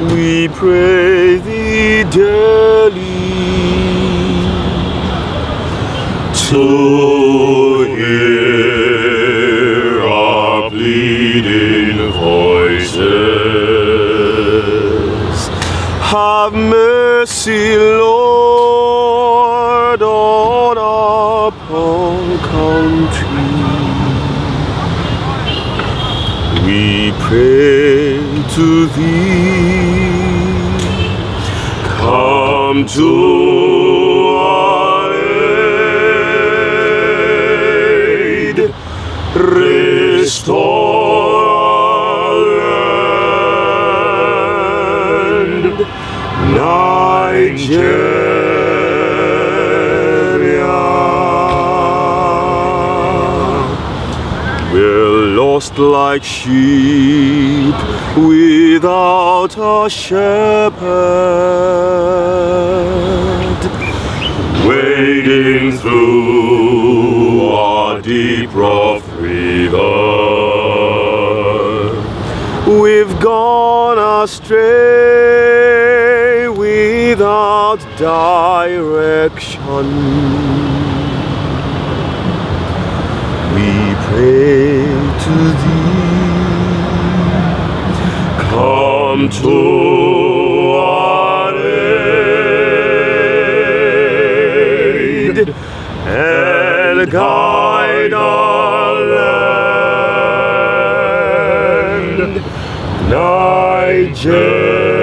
we pray thee daily to hear our pleading voices. Have mercy, Lord, on our poor country. We pray to thee, come to our aid, restore our land, Nigeria. We're lost like sheep without a shepherd, wading through a deep rough river. We've gone astray without direction. We pray to thee, come to our aid and guide our land, Nigeria.